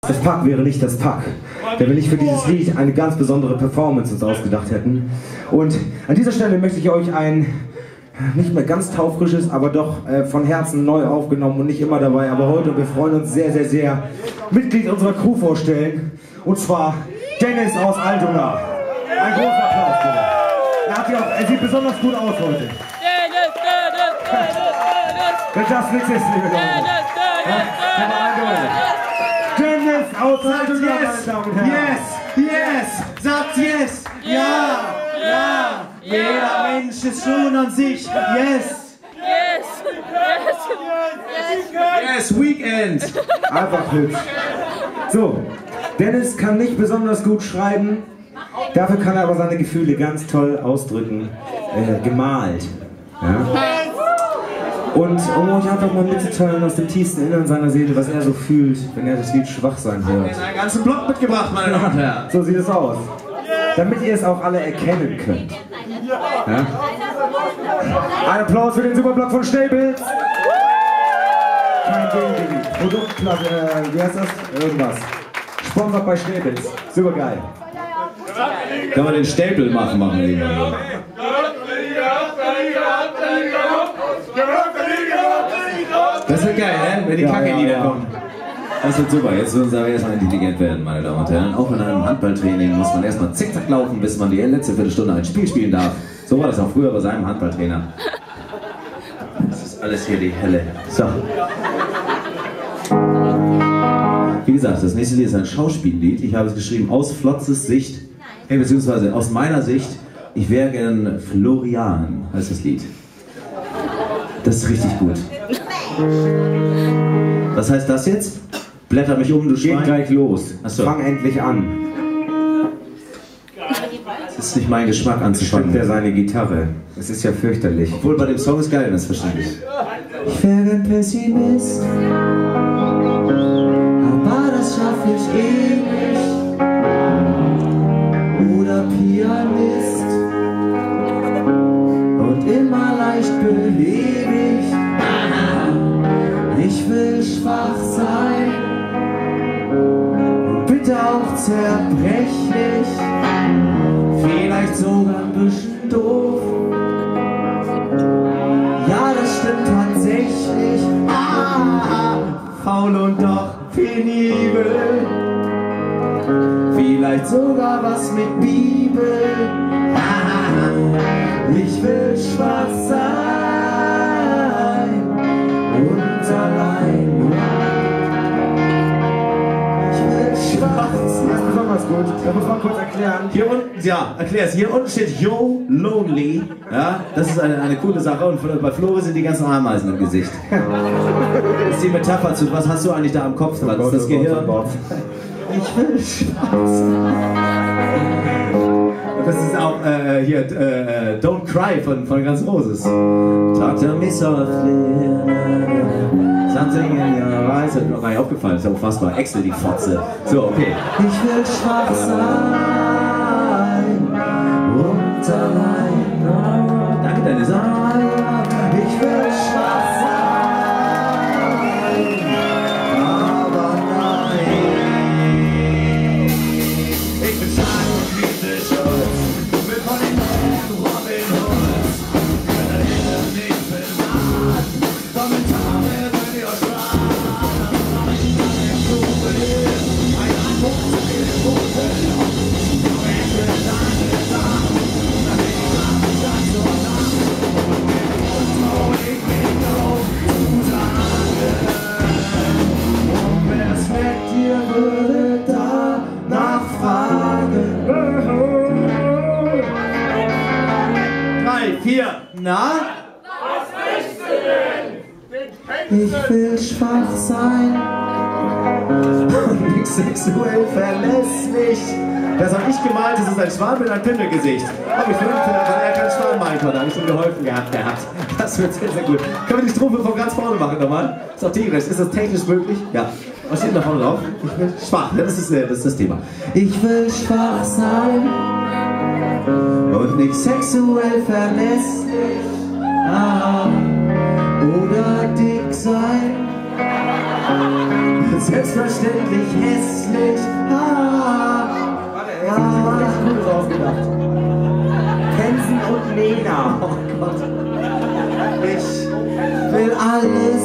Das Pack wäre nicht das Pack, wenn wir nicht für dieses Lied eine ganz besondere Performance uns ausgedacht hätten. Und an dieser Stelle möchte ich euch ein, nicht mehr ganz taufrisches, aber doch von Herzen neu aufgenommen und nicht immer dabei, aber heute, und wir freuen uns sehr, sehr, sehr, Mitglied unserer Crew vorstellen. Und zwar Dennis aus Altona. Ein großer Applaus bitte. Er sieht besonders gut aus heute. Wenn das nichts ist, liebe Leute. Dennis aus Altona, meine Damen und Herren. Yes, yes, sagt yes, ja, ja, jeder Mensch ist schon an sich, yes. Yes, Weekend. Einfach hübsch. So, Dennis kann nicht besonders gut schreiben, dafür kann er aber seine Gefühle ganz toll ausdrücken, gemalt. Ja? Und um euch einfach mal mitzuteilen aus dem tiefsten Innern seiner Seele, was er so fühlt, wenn er das Lied Schwach sein hört. Ich habe einen ganzen Block mitgebracht, meine Damen und Herren. So sieht es aus. Damit ihr es auch alle erkennen könnt. Ja? Ein Applaus für den Superblock von Stables. Kein Ding, Produktplatte, wie heißt das? Irgendwas. Sponsert bei Stables. Super geil. Kann man den Stapel machen lieber. Das wird geil, ne? Wenn die Kacke-Lieder kommen. Das wird super. Jetzt müssen wir erstmal intelligent werden, meine Damen und Herren. Auch in einem Handballtraining muss man erstmal zickzack laufen, bis man die letzte Viertelstunde ein Spiel spielen darf. So war das auch früher bei seinem Handballtrainer. Das ist alles hier die Hölle. So. Wie gesagt, das nächste Lied ist ein Schauspiellied. Ich habe es geschrieben aus Flotzes Sicht, beziehungsweise aus meiner Sicht. Ich wäre gern Florian, heißt das Lied. Das ist richtig gut. Was heißt das jetzt? Blätter mich um, du Schwein. Geht gleich los. Achso. Fang endlich an. Das ist nicht mein Geschmack anzufangen. Stimmt er seine Gitarre. Es ist ja fürchterlich. Obwohl bei dem Song ist geil, das verständlich. Ich wäre ein Pessimist, aber das schaffe ich eh nicht. Oder Pianist und immer leicht behäbig. Ich will schwach sein und bitte auch zerbrechlich, vielleicht sogar ein bisschen doof. Ja, das stimmt tatsächlich. Faul und doch penibel. Vielleicht sogar was mit Bibel. Ich will schwach sein und allein. Ich will schwach sein. Das ist besonders gut. Da muss man kurz erklären. Hier unten, ja, erklär es. Hier unten steht Yo Lonely. Ja, das ist eine coole Sache. Und bei Flori sind die ganzen Ameisen im Gesicht. Das ist die Metapher zu, was hast du eigentlich da am Kopf dran? Das ist das Gehirn. Ich will schwach sein. Und das ist auch hier Don't Cry von Guns Roses. Talk to me softly. Something in your eyes. Hat mir noch gar nicht aufgefallen. Das ist ja unfassbar. Excel, die Fotze. So, okay. Ich will schwach sein und allein. Danke, Dennis. Ich will schwach sein, aber nein. Ich bin stark und liebe Schutz, will von den Leuten Robin Hood. Wenn er hinter nicht bewahren, Kommentare könnt ihr euch sparen. Ein Antwort zu den Boden. Na? Was möchtest du denn? Ich will schwach sein und nicht sexuell verlässlich. Das habe ich gemalt, das ist ein Schwan mit einem Pimmelgesicht. Habe ich verrückt, weil er keinen Schwan malen konnte. Habe ich schon geholfen gehabt. Das wird sehr, sehr gut. Können wir die Strophe von ganz vorne machen nochmal? Ist auch tigerisch. Ist das technisch möglich? Ja. Was steht da vorne drauf? Ich will schwach. Das ist das Thema. Ich will schwach sein und nicht sexuell verlässlich. Oder dick sein. Selbstverständlich hässlich. Gott. Ich will alles,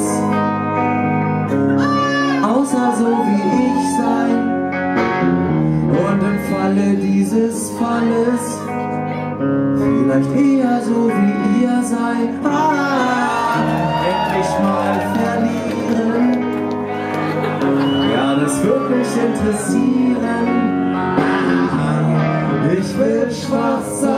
außer so wie ich sein. Und im Falle dieses Falles vielleicht eher so wie ihr seid. Endlich mal verlieren. Ja, das wird mich interessieren. Ich will schwach sein.